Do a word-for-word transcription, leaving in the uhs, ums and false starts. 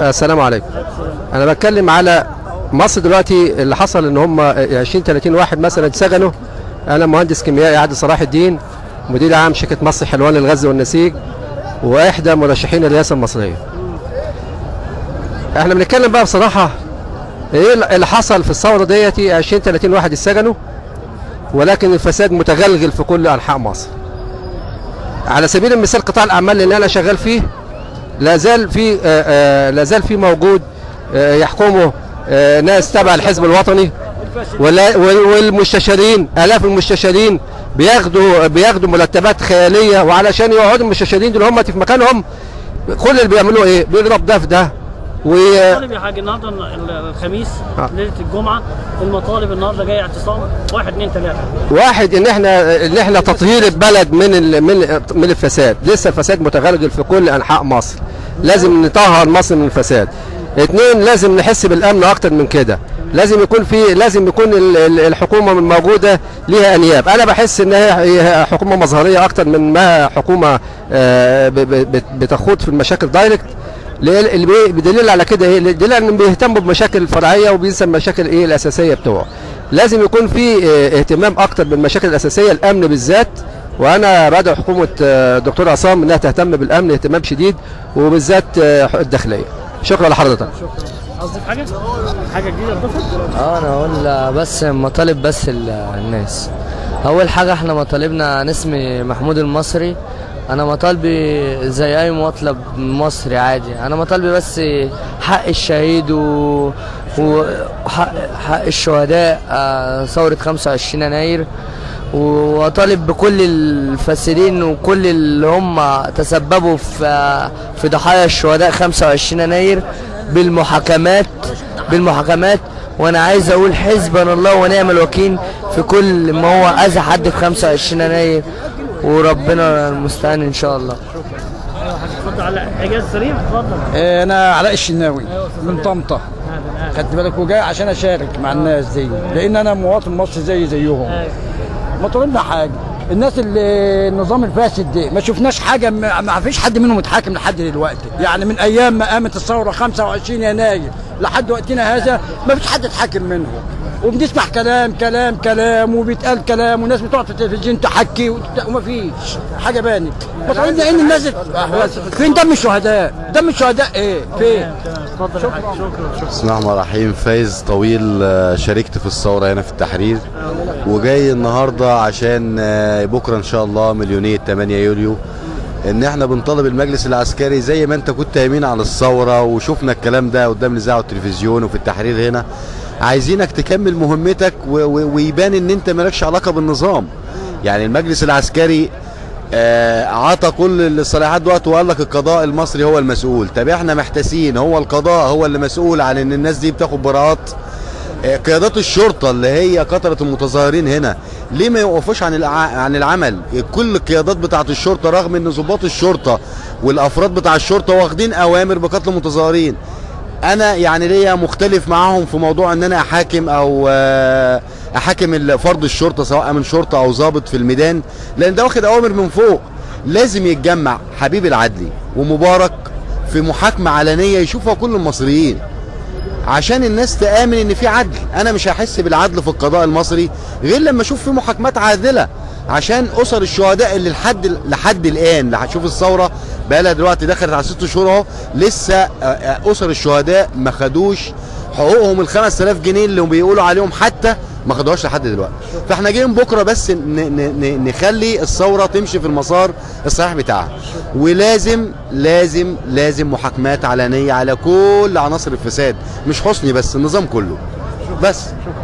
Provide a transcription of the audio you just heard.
السلام عليكم. انا بتكلم على مصر دلوقتي. اللي حصل ان هم عشرين ثلاثين واحد مثلا اتسجنوا. انا مهندس كيميائي عادل صلاح الدين، مدير عام شركه مصر حلوان للغزل والنسيج، واحدى مرشحين الرئاسه المصريه. احنا بنتكلم بقى بصراحه ايه اللي حصل في الثوره ديتي. عشرين ثلاثين واحد اتسجنوا، ولكن الفساد متغلغل في كل انحاء مصر. على سبيل المثال قطاع الاعمال اللي انا شغال فيه لا زال في لا زال في موجود يحكمه ناس تبع الحزب الوطني، والمستشارين الاف المستشارين بياخدوا بياخدوا مرتبات خياليه، وعلشان يقعدوا المستشارين دول هم في مكانهم كل اللي بيعملوه ايه؟ بيضرب ده في ده. و طالب يا حاج النهارده الخميس آه. ليله الجمعه المطالب النهارده جايه اعتصام واحد اثنين ثلاثه. واحد ان احنا ان احنا تطهير البلد من ال من من الفساد. لسه الفساد متغلغل في كل انحاء مصر، لازم نطهر مصر من الفساد. اثنين، لازم نحس بالامن اكتر من كده. لازم يكون في لازم يكون الحكومه من موجوده ليها انياب. انا بحس ان هي حكومه مظهريه اكتر من ما حكومه بتخوض في المشاكل دايركت. اللي بدليل على كده ايه؟ دليل انهم بيهتموا بمشاكل الفرعيه وبينسى المشاكل ايه الاساسيه بتوعه. لازم يكون في اهتمام اكتر بالمشاكل الاساسيه، الامن بالذات. وانا بدعو حكومه الدكتور عصام انها تهتم بالامن اهتمام شديد، وبالذات الداخليه. شكرا لحضرتك. شكرا. قصدك حاجه؟ حاجه جديده اضافت؟ اه انا اقول بس مطالب بس الناس. اول حاجه احنا مطالبنا، انا اسمي محمود المصري. انا مطالبي زي اي مطلب مصري عادي. انا مطالبي بس حق الشهيد و... وحق حق الشهداء ثوره خمسة وعشرين يناير، وطالب بكل الفاسدين وكل اللي هم تسببوا في في ضحايا الشهداء خمسة وعشرين يناير بالمحاكمات بالمحاكمات وانا عايز اقول حسبنا الله ونعم الوكيل في كل ما هو اذى حد في خمسة وعشرين يناير، وربنا المستعان ان شاء الله. ايوه حاج اتفضل. على اجازه سليم اتفضل. انا علاء الشناوي من طنطا، خدت بالك، وجاي عشان اشارك مع الناس دي لان انا مواطن مصري زي زيهم. مطالبنا حاجه، الناس اللي النظام الفاسد ده ما شفناش حاجه، ما فيش حد منهم متحاكم لحد دلوقتي. يعني من ايام ما قامت الثوره خمسة وعشرين يناير لحد وقتنا هذا ما فيش حد اتحاكم منهم. وبنسمع كلام كلام كلام وبيتقال كلام، والناس بتقعد في التلفزيون تحكي وما فيش حاجه بانت. مطالبنا ان الناس فين دم الشهداء؟ دم الشهداء ايه؟ فين؟ اتفضل يا حاج. شكرا شكرا. بسم الله الرحمن الرحيم. فايز طويل، شاركت في الثوره هنا في التحرير، وجاي النهارده عشان بكره ان شاء الله مليونيه ثمانية يوليو، ان احنا بنطالب المجلس العسكري زي ما انت كنت امين على الثوره وشفنا الكلام ده قدام الاذاعه والتلفزيون وفي التحرير هنا. عايزينك تكمل مهمتك ويبان ان انت مالكش علاقه بالنظام. يعني المجلس العسكري آه عطى كل الصلاحيات دلوقتي وقال لك القضاء المصري هو المسؤول. طب احنا محتاسين، هو القضاء هو اللي مسؤول عن ان الناس دي بتاخد براءات؟ آه قيادات الشرطه اللي هي كثره المتظاهرين هنا ليه ما يوقفوش عن عن العمل؟ كل القيادات بتاعه الشرطه رغم ان ضباط الشرطه والافراد بتاع الشرطه واخدين اوامر بقتل المتظاهرين. انا يعني ليا مختلف معاهم في موضوع ان انا احاكم او احاكم فرد الشرطه سواء من شرطه او ضابط في الميدان، لان ده واخد اوامر من فوق. لازم يتجمع حبيب العدلي ومبارك في محاكمه علنيه يشوفها كل المصريين عشان الناس تآمن ان في عدل. انا مش هحس بالعدل في القضاء المصري غير لما اشوف في محاكمات عادله، عشان اسر الشهداء اللي لحد لحد الان، هتشوف الثوره بقى لها دلوقتي دخلت على ست شهور اهو، لسه اسر الشهداء ما خدوش حقوقهم ال خمسة آلاف جنيه اللي بيقولوا عليهم، حتى ما خدوهاش لحد دلوقتي. فاحنا جايين بكره بس نخلي الثوره تمشي في المسار الصحيح بتاعها، ولازم لازم لازم محاكمات علنيه على كل عناصر الفساد، مش حسني بس، النظام كله بس.